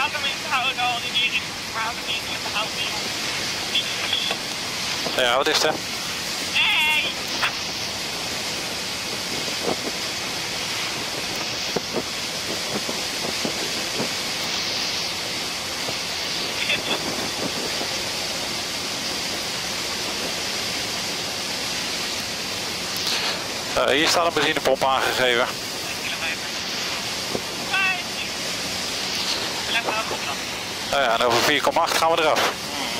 hem in te houden al in die richting. Maar houd hem niet, houd hem niet. Ja, wat is er? Nee! Hier staat een benzinepomp aangegeven. 1 kilometer. Blijf maar goed dan. Ja, en over 4,8 gaan we eraf. Oh,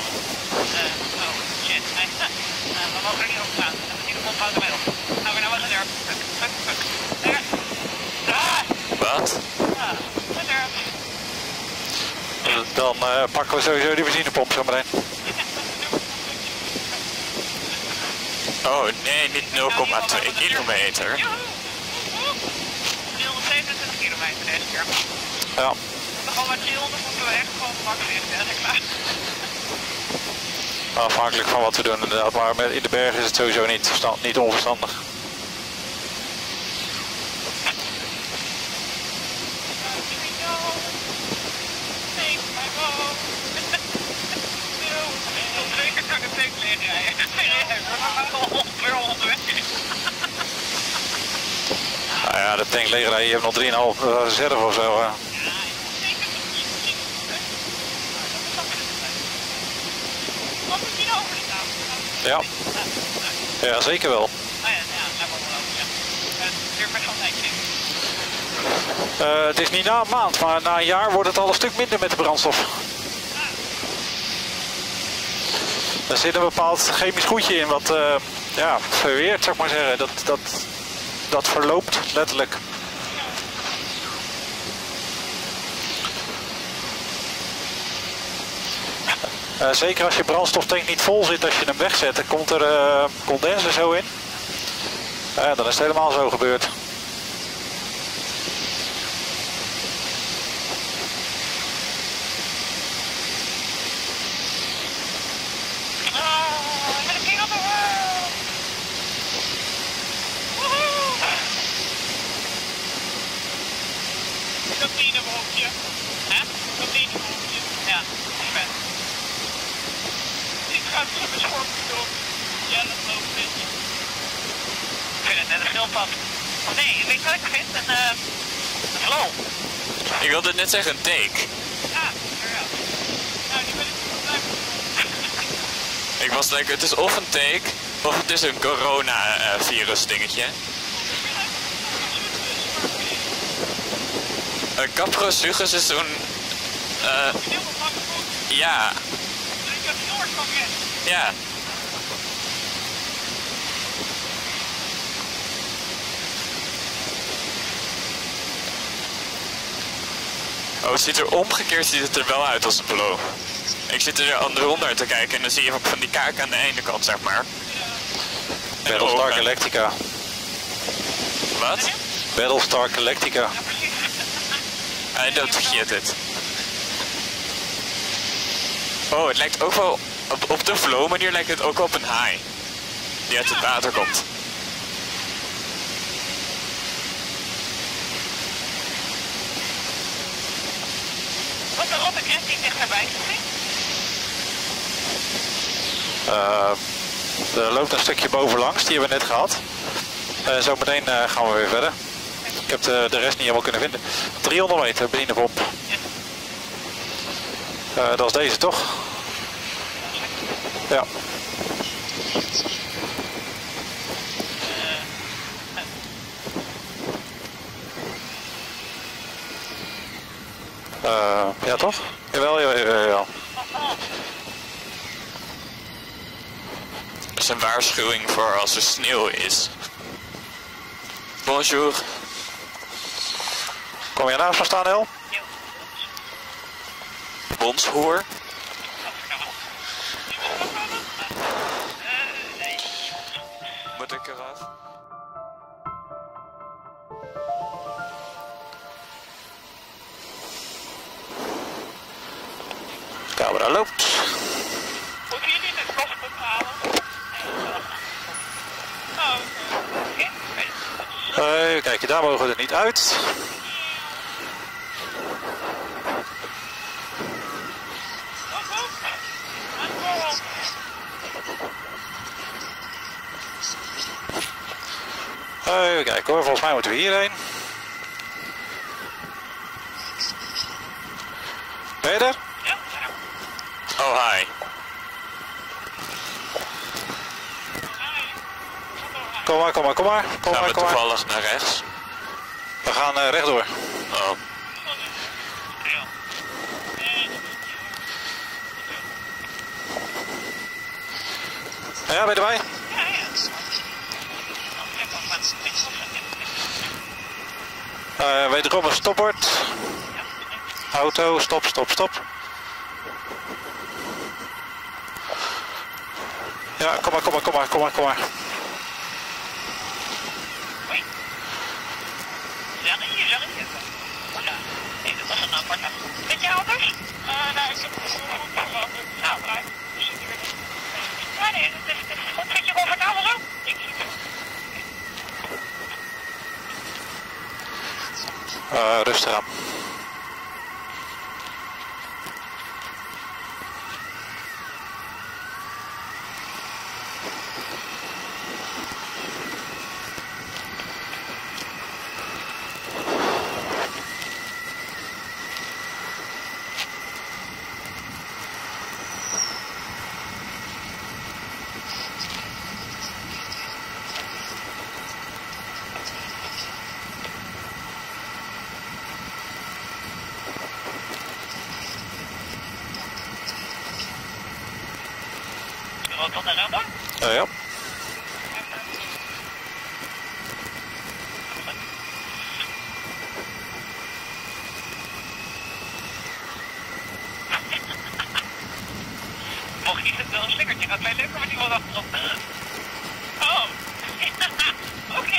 shit. Nee. We mogen er niet op staan. Dan moet je de pomp houden mij op. Nou, weer naar wat er. Daar. Wat? Ja, wat er. Dan pakken we sowieso die benzinepomp zo meteen. Oh nee, niet 0,2 kilometer. 327 kilometer deze keer. Ja. Gewoon met 300 moeten we echt gewoon max in en klaar. Afhankelijk van wat we doen inderdaad, maar in de bergen is het sowieso niet onverstandig. Nou ja, de tank leeg rijden, je hebt nog 3,5 reserve of zo. Ja. Ja, zeker wel. Het is niet na een maand, maar na een jaar wordt het al een stuk minder met de brandstof. Er zit een bepaald chemisch goedje in wat ja, verweert, zou ik maar zeggen. Dat verloopt letterlijk. Zeker als je brandstoftank niet vol zit, als je hem wegzet, dan komt er condens en zo in. Dan is het helemaal zo gebeurd. Cabinebehoefje. Hè? Cabinebehoefje. Ja, ik ben. Ik ga het zo beschorpen doen. Ja, dat loopt een beetje. Ik vind het net een schildpad. Oh nee, weet je wat ik vind? Een flow. Ik wilde net zeggen een take. Ja, inderdaad. Nou, die ben ik blijven. Ik was like, het is of een take, of het is een corona-virus dingetje. Een Caprosuchus is zo'n... ja. Ja. Oh, het ziet er omgekeerd ziet het er wel uit als een blow. Ik zit er anderonder te kijken en dan zie je ook van die kaak aan de ene kant, zeg maar. Battlestar Galactica. Wat? Battlestar Galactica. I don't get it. Oh, het lijkt ook wel... Op de flow manier lijkt het ook op een haai. Die uit het water komt. Wat een op en die dichterbij zit. Er loopt een stukje bovenlangs, die hebben we net gehad. Zo meteen gaan we weer verder. Ik heb de rest niet helemaal kunnen vinden. 300 meter, benzinepomp. Dat is deze toch? Ja. Ja toch? Jawel, jawel. Dat is een waarschuwing voor als er sneeuw is. Bonjour. Kom je naast me staan, El? Bondshoer. Moet ik eraf? Camera loopt. Moeten jullie het kosten halen? Oh, Kijk, daar mogen we er niet uit. Even kijken hoor, volgens mij moeten we hierheen. Ben je er? Ja. Oh, hi. Kom maar. Gaan we toevallig naar rechts? We gaan rechtdoor. Oh. Ja, ben je erbij? Wederom een stopbord. Auto, stop. Ja, kom maar. Hoi. Ja, hier zag ik het. Ja, nee, dat was een apart. Met je ouders? Nou, ik heb het goed verwacht. Nou, maar we zitten weer niet. Ja, nee, het is goed. Vind je comfortabel zo? Ik zie het. Rustig aan. Wat dan nou dan? Ja. Mocht je wel een slingertje, gaat mij leuker met iemand achterop. Oh, oké.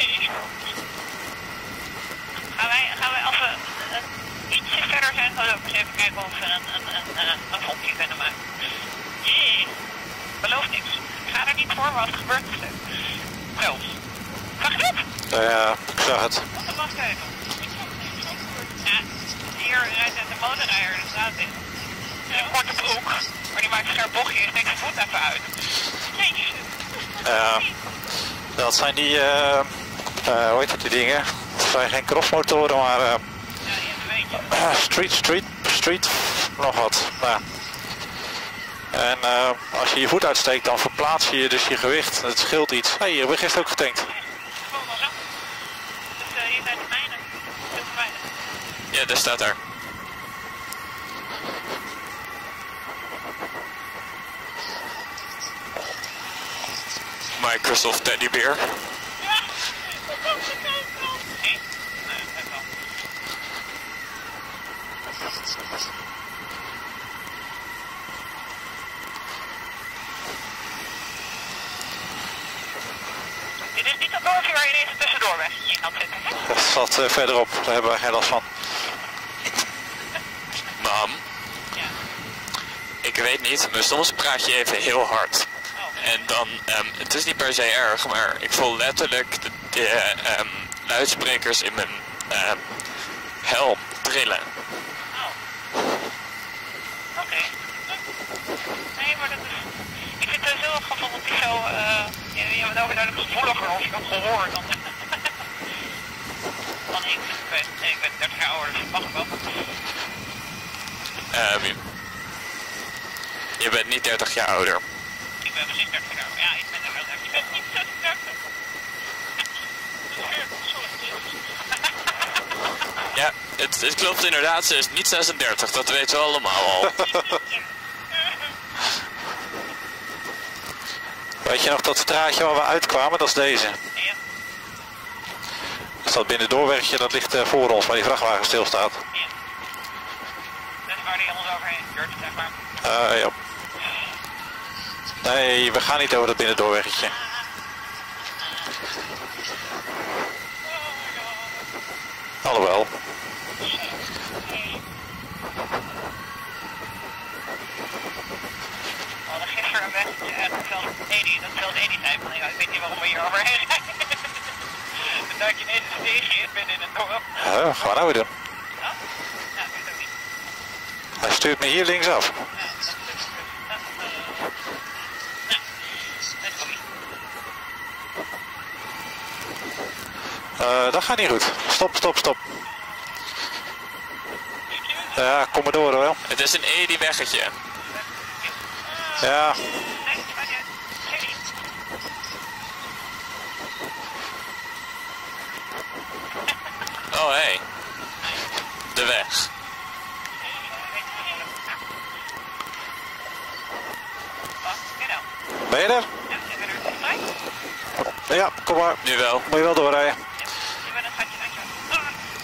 Gaan wij als we ietsje verder zijn, gaan we eens even kijken of we een vonkje kunnen maken. Jee, beloof niks. Ga er niet voor, maar als het gebeurt is het leuk. Zo. Zag je dat? Ja, ik zag het. Wacht even. Ja, hier rijdt de motorrijder de straat in. Een korte broek, maar die maakt een scherp bochtje en steekt zijn voet even uit. Jeetje. Ja, dat zijn die, hoe heet het, die dingen? Dat zijn geen crossmotoren, maar Ja, je weet je. street, nog wat. Nou. En als je je voet uitsteekt, dan verplaats je dus je gewicht. Het scheelt iets. Hé, hier heb ik gisteren ook getankt. Gewoon wel zo. Dus hier zijn de mijnen. Dit is de mijnen. Ja, daar staat er. Microsoft Teddy Bear. Ja, dat is het ook. Nee, dat wel. Dit is niet dat dorpje waar je ineens tussendoor weg in kan zitten, hè? Dat zat verderop, daar hebben wij geen last van. Mam, Ja. ik weet niet, maar soms praat je even heel hard. Oh. En dan, het is niet per se erg, maar ik voel letterlijk de luidsprekers in mijn helm trillen. Oh. Oké. Nee, maar dat is... Ik vind het zo grappig dat hij zo... je bent overduidelijk gevoeliger als ik had gehoord dan... dan ik. Ik ben 30 jaar ouder, dus dat mag wel. Je bent niet 30 jaar ouder. Ik ben precies 30 jaar ouder. Ja, ik ben er wel 30. Je bent niet 36. Ja, het klopt inderdaad, ze is niet 36, dat weten we allemaal al. Weet je nog dat straatje waar we uitkwamen? Dat is deze. Ja. Dus dat binnendoorwegje, dat ligt voor ons, waar die vrachtwagen stilstaat. Ja. Dat is waar die ons overheen gebeurt, zeg maar. Ja. Nee, we gaan niet over dat binnendoorweggetje. Alhoewel. We hadden gisteren een weggetje en dat veld 80 zijn. Van, ja, ik weet niet waarom we hier overheen rijden. Dan duik je ineens een steegje in midden in het dorp. Wat gaan we nou weer doen? Ja? Ja, ik weet het ook niet. Hij stuurt me hier linksaf. Ja, dat is goed. Dat gaat niet goed. Stop, stop, stop. Ja, kom maar door hoor. Het is een edie weggetje. Ja, Nee, maar niet. Geen niet. Oh, hé. Hey. De weg. ben je er? Ja, ik ben er. Mij? Ja, kom maar. Nu wel. Moet je wel doorrijden. Ja, ik ben een gatje, dankjewel.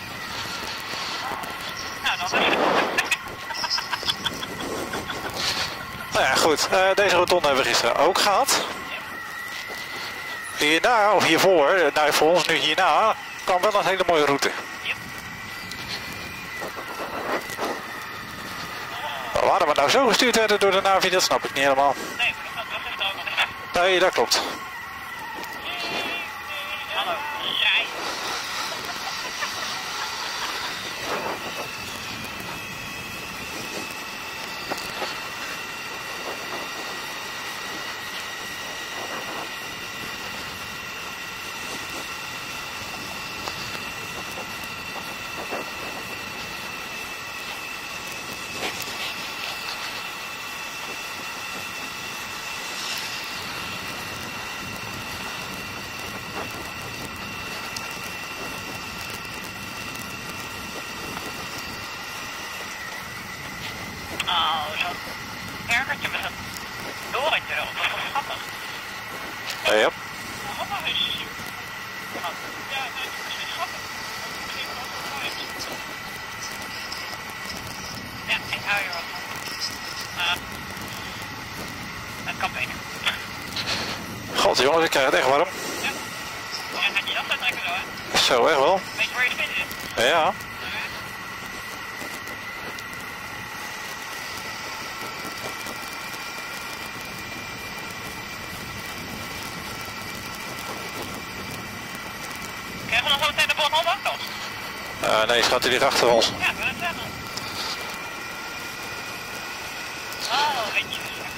Nou, dan ben Nou ja, goed. Deze rotonde hebben we gisteren ook gehad. Hierna, of hiervoor, nou voor ons nu hierna, kwam wel een hele mooie route. Yep. Waarom we nou zo gestuurd werden door de Navi, dat snap ik niet helemaal. Nee, maar dat gaat wel even allemaal niet. Nee, dat klopt. Hallo, rij. Oh, zo'n ergertje met een dorentje erop. Dat is wel schattig. Ja. Mama is hier. Ja, nee, dat is niet schattig. Ik ben ook wel mooi. Ja, ik hou hier wat van. Het kan beter. God jongens, ik krijg het echt warm. Ja. Ja, gaat je dat trekken zo, hè? Zo, echt wel. Weet je waar je de binnen zit? Ja. Krijgen we nog zo meteen de Bornholm ook nog? Nee, schat, die ligt achter ons. Ja, ik wil het zeggen. Oh, weet je.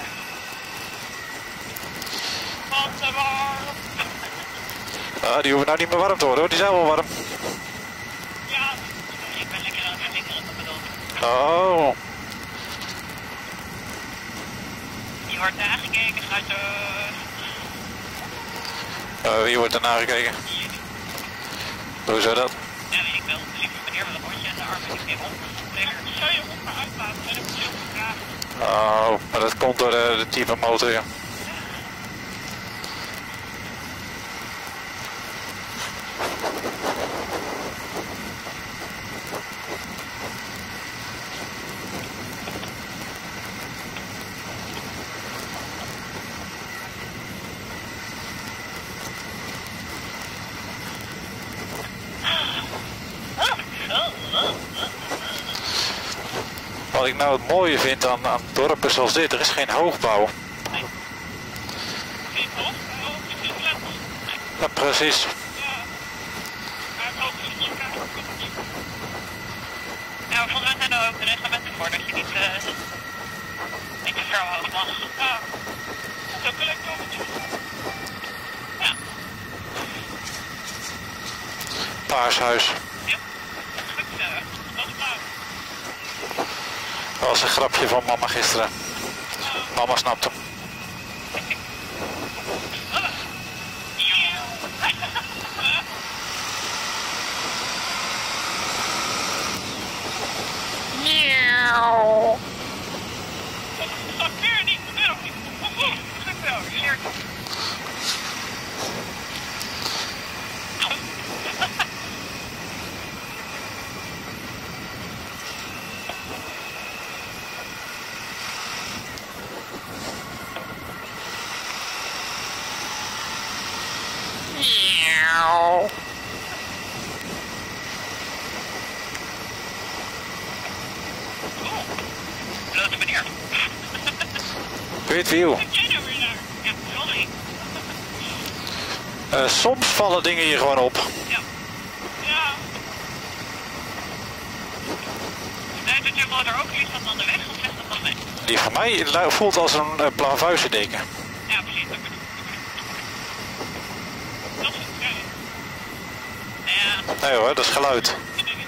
Wat te warm. Die hoeven nou niet meer warm te worden hoor, die zijn wel warm. Ja, ik ben lekker aan het verdikken, dat bedoel ik. Oh. Je wordt nagekeken, schatje. Wie wordt er nagekeken? Hoe zou dat? Ja, weet ik wel. De lieve meneer met een bordje en de armen die ik op. Zou je hond maar uitlaten en ik moet je ook vragen. Oh, maar dat komt door de type motor, ja. Wat ik nou het mooie vind aan dorpen zoals dit, er is geen hoogbouw. Geen hoofd, je zit flat. Ja, precies. Ja. Maar het hoofd is niet elkaar. Ja, volgens mij zijn er ook de reglementen voor dat je niet te ver hoog mag. Ja. Zo kan ik toch. Ja. Paarshuis. Ja. Goed, dat is waar. Dat was een grapje van mama gisteren. Mama snapt hem. Dat weer niet, dat weer nog niet. Goed wel, je leert het. Grote meneer. Great view. Kijk jij nou weer naar? Ja, sorry. Soms vallen dingen hier gewoon op. Ja. Ja. Nee, dat je wel er ook iets van aan de weg of zegt dat dan mee? Die van mij voelt als een plavuizendeken. Ja, precies. Dat bedoel ik. Dat is het, ja. Nee hoor, dat is geluid.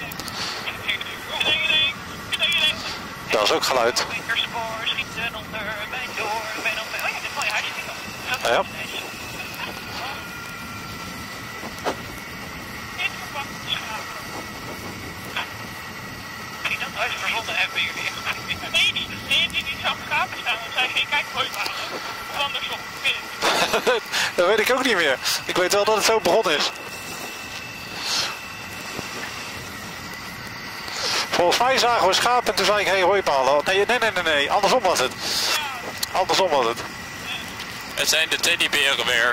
Dat is ook geluid. Linkerspoor, schieten onder, bij door, bij dan. Oh ja, dit is mooi huisje. Ja, ja. Zie dat huis verzonnen hebben jullie? Nee, niet. Nee, die zou gaten staan. Dan zei geen kijkpoort aan. Of andersom. Dat weet ik ook niet meer. Ik weet wel dat het zo begonnen is. Volgens mij zagen we schapen en toen zei ik, hey, hooipalen. Nee, andersom was het. Andersom was het. Het zijn de teddyberen weer.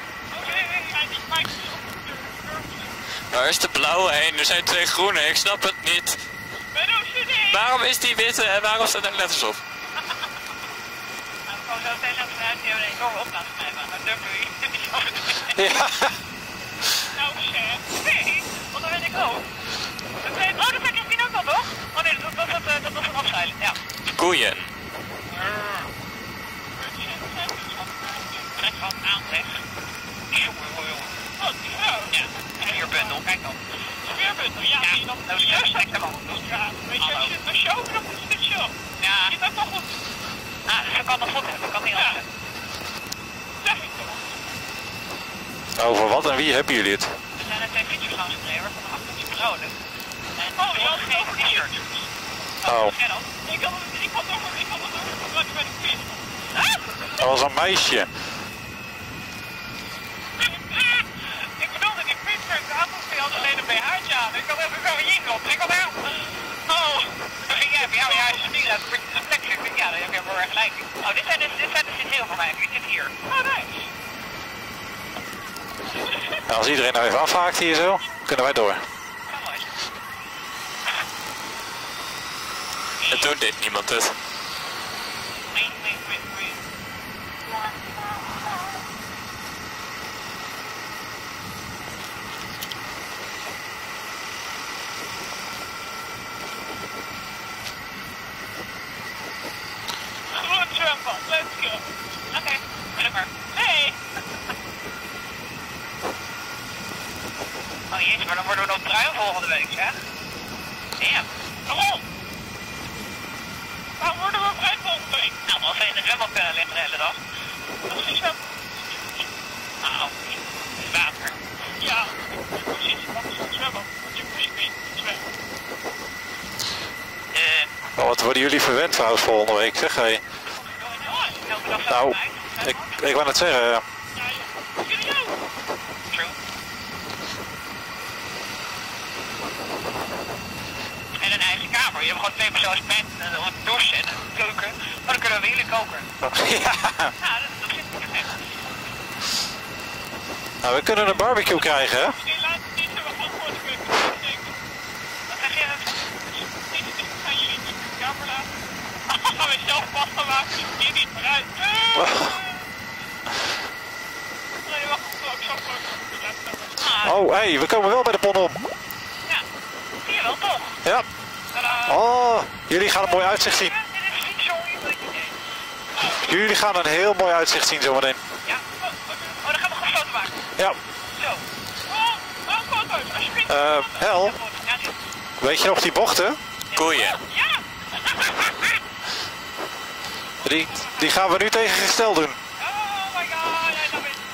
Waar is de blauwe heen? Er zijn 2 groene, ik snap het niet. Waarom is die witte en waarom staan er letters op? Gewoon zo tegen vanuit die hebben een enorme opname van maar durf je. Ja. Nou, nee, want dan ben ik ook. Oh, dat zijn Christine ook wel, toch? Oh nee, dat was een afzeilen, ja. Koeien. Trek van aan, zeg. Jongen. Oh, ja. Speerbundel, kijk dan. Speerbundel, ja. Nou, juist trek hem al. Ja, weet je, als je ook nog een stukje op. Ja. Is dat toch goed? Ah, dus dat kan nog goed hebben, dat kan niet anders. Zeg ik toch. Over wat en wie hebben jullie het? Er zijn er 2 fietsers langs gereden van 18 personen. En je had geen t-shirt. Oh. Ik had nog wat met een fiets. Dat was een meisje. Ik bedoelde die fietser, die had alleen een BH'tje aan. Ik had even zo een jingle. Ik had heel... Oh, dan ging jij bij jou je huis stielen. Ja, dan heb je wel gelijk. Oh, dit zijn de heel voor mij. Ik zit hier. Oh, nice. Nou, als iedereen nou even afhaakt hier zo, kunnen wij door. Heel mooi. Het doet dit niemand het. Wee. Gewoon zwembad, let's go. Oké, ben ik maar. Hey! Oh jezus, maar dan worden we nog bruin volgende week, hè? Damn. Waarom? Waarom worden we bruin volgende week? Nou, als we in de zwembad kunnen liggen de hele dag. Dat is geen zwembad. Nou, het is water. Ja, precies. Dat is een zwembad. Want je moest niet zwemmen. Oh, wat worden jullie verwend trouwens volgende week, zeg hé. Nou, ik wou net zeggen. True. En een eigen kamer. Je hebt gewoon 2 persoons bed, een douche en een keuken. Maar dan kunnen we jullie koken. Ja. Ja, dat zit niet echt. Nou, we kunnen een barbecue krijgen, hè? Misschien laat het niet zo wat voor de keuken. Wat zeg je? Gaan jullie niet de kamer laten? Gaan we zelf pasta maken? Hier niet vooruit. Nee, wacht. Ik zal gewoon... Oh, hé, we komen wel bij de pon om. Ja, zie je wel toch? Ja. Tadaa. Oh, jullie gaan een mooi uitzicht zien. Dit is niet zo'n idee. Jullie gaan een heel mooi uitzicht zien zometeen. Ja? Oh, dan gaan we gewoon foto maken. Ja. Zo. Oh, foto's, alsjeblieft. Hel, Ja, die... weet je nog die bochten? Koeien. Ja! Die gaan we nu tegen gestel doen. Oh my god, ja, dat is...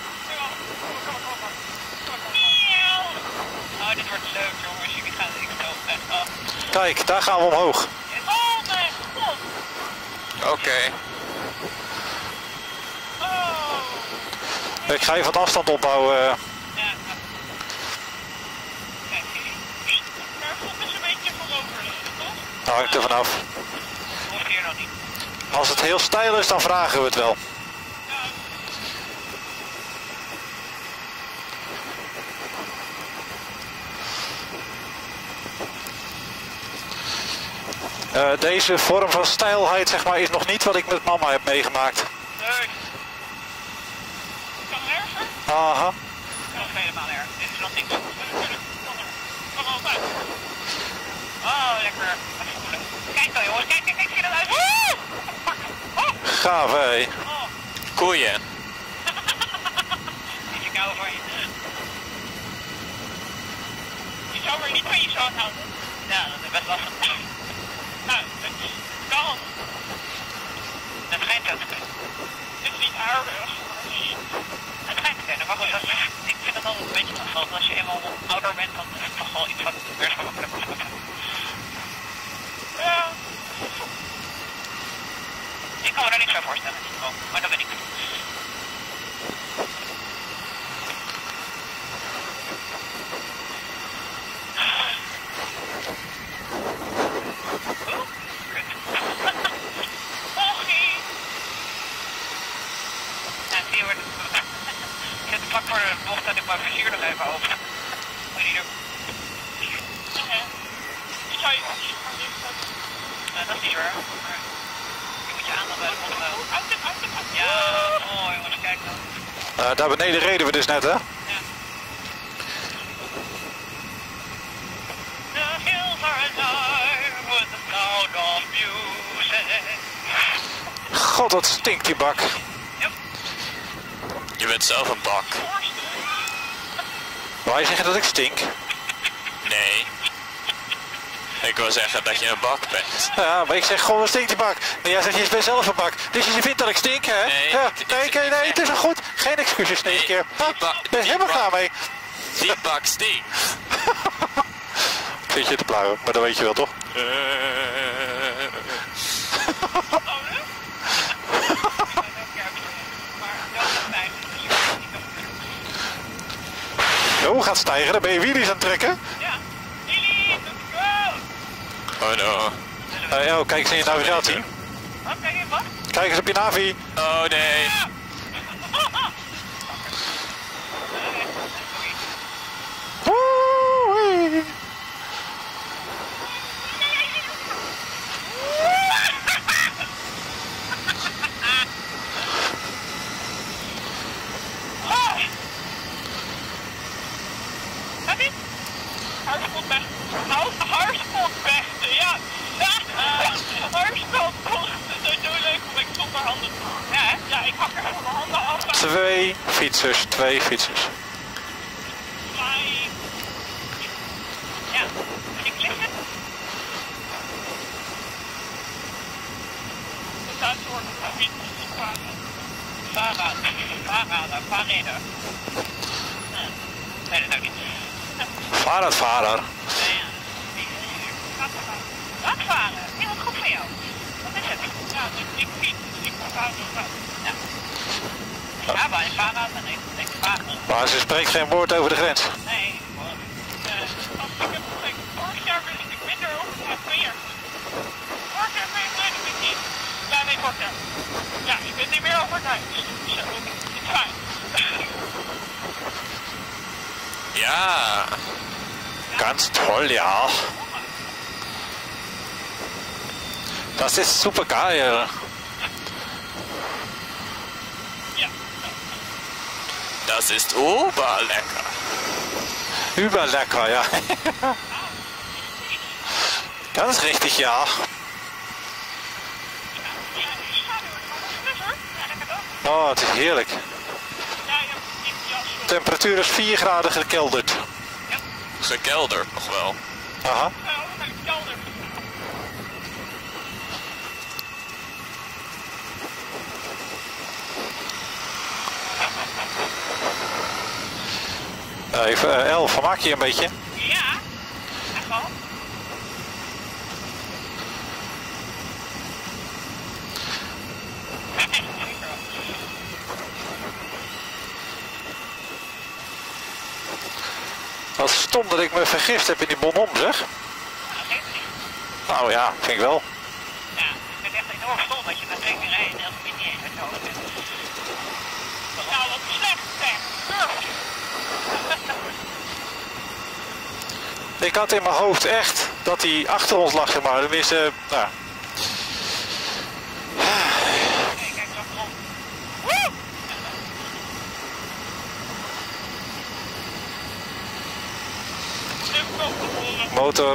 Oh, dit wordt leuk jongens, jullie gaan ik zo echt af. Kijk, daar gaan we omhoog. Oh mijn god! Oké. Oh! Ik ga even wat afstand opbouwen. Ja. Kijk, jullie... Maar volgens is een beetje voorover liggen, toch? Nou, hangt er vanaf. Of hier nog niet. Als het heel steil is, dan vragen we het wel. Deze vorm van steilheid, zeg maar, is nog niet wat ik met mama heb meegemaakt. Nee. Kan erger? Aha. Kan helemaal erg. Dit is nog niks. Kan altijd. Oh, lekker. Kijk dan jongens, kijk, zie je dat uit? Gaaf, hé. Oh. Koeien. Is je kou voor je? Je zou er je niet van je zo aan het houden? Ja, dat is best lastig. Nou, het kan. Het schijnt zo te kunnen. Het is niet aardig. Het schijnt te kunnen, maar goed, ik vind het altijd een beetje lastig. Als je eenmaal ouder bent, dan is het toch wel iets wat weer gemakkelijk wordt. Ja. Ik kan me er niks bij voorstellen, maar dat ben ik. Vlak voor de bocht dat ik mijn vizier nog even open. Moet je doen. Zou je dat is niet waar. Je moet je aandacht bij de bocht houden. Ja, mooi jongens, kijk dan. Daar beneden reden we dus net, hè? Ja. The hills are alive with the sound of music. God, wat stinkt die bak. Je bent zelf een bak. Wou je zeggen dat ik stink? Nee. Ik wil zeggen dat je een bak bent. Ja, maar ik zeg gewoon, wat stinkt die bak? En jij zegt, je bent zelf een bak. Dus je vindt dat ik stink, hè? Nee, Ja, nee, nee, het is al goed. Geen excuses deze keer. Ik ben helemaal klaar mee. Die bak stinkt. Ik zit je te pluimen, maar dat weet je wel, toch? Oh, gaat stijgen, dan ben je wheelies aan het trekken. Ja. Lily, let's go! Oh no. Oh, kijk eens in je navigatie. Oké, wat? Kijk eens op je navi. Oh nee. Woe-wee. Hartspeltvechten, ja. Hartspeltvechten, dat is zo leuk om ik zonder handen. Ja, hè? Ja, ik hak er van mijn handen af. Twee fietsers. Ja, ik liggen. Dat staat voor fietsers. Fahrräder. Nee, dat ook niet. Vader. Radvaren, heel goed voor jou. Wat is het? Ja, ik fiets. Ik ga ja. Ja, maar ik vaar aan en ik vaar. Maar ze spreekt geen woord over de grens. Nee, vorig jaar wist ik minder over het weer. Vorig jaar weet ik niet. Ja, nee, vorig jaar. Ja, ik weet niet meer over het huis. Zo, het is fijn. Ja. Ganz toll, ja. Das ist super geil. Ja. Das ist oberlecker. Überlecker, ja. Ganz richtig, ja. Oh, het is heerlijk. De temperatuur is 4 graden gekelderd. Gekelderd nog wel. Aha. Even, El, vermaak je een beetje? Ja, echt wel. Wat stom dat ik me vergist heb in die Bonhomme, zeg. Nou, dat geeft niet. Nou ja, vind ik wel. Ja, ik ben echt enorm stom dat je naar 2 keer rijdt en dat niet eens uit je hoofd hebt. Nou, wat slecht, zeg. Ik had in mijn hoofd echt dat hij achter ons lag, zeg maar. Tenminste, nou. Kijk, kijk zo rond. Woe! Motor.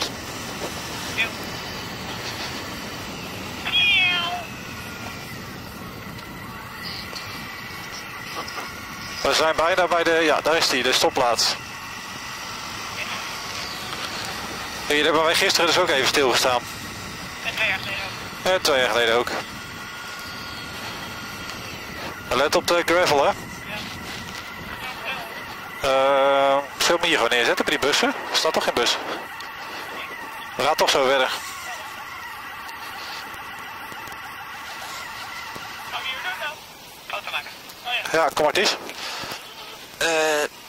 We zijn bijna bij de, ja, daar is die, de stopplaats. Hier hebben wij gisteren dus ook even stilgestaan. En 2 jaar geleden ook. Ja, 2 jaar geleden ook. Let op de gravel, hè. Zullen we hem hier gewoon neerzetten bij die bussen? Er staat toch geen bus? We gaan toch zo verder. Gaan we hier doen dan? Foto maken. Oh ja. Ja, kom maar, Ties.